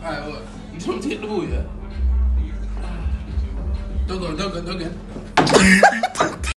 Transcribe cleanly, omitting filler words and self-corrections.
Alright, what? You just want to take the ball, yeah? Don't go.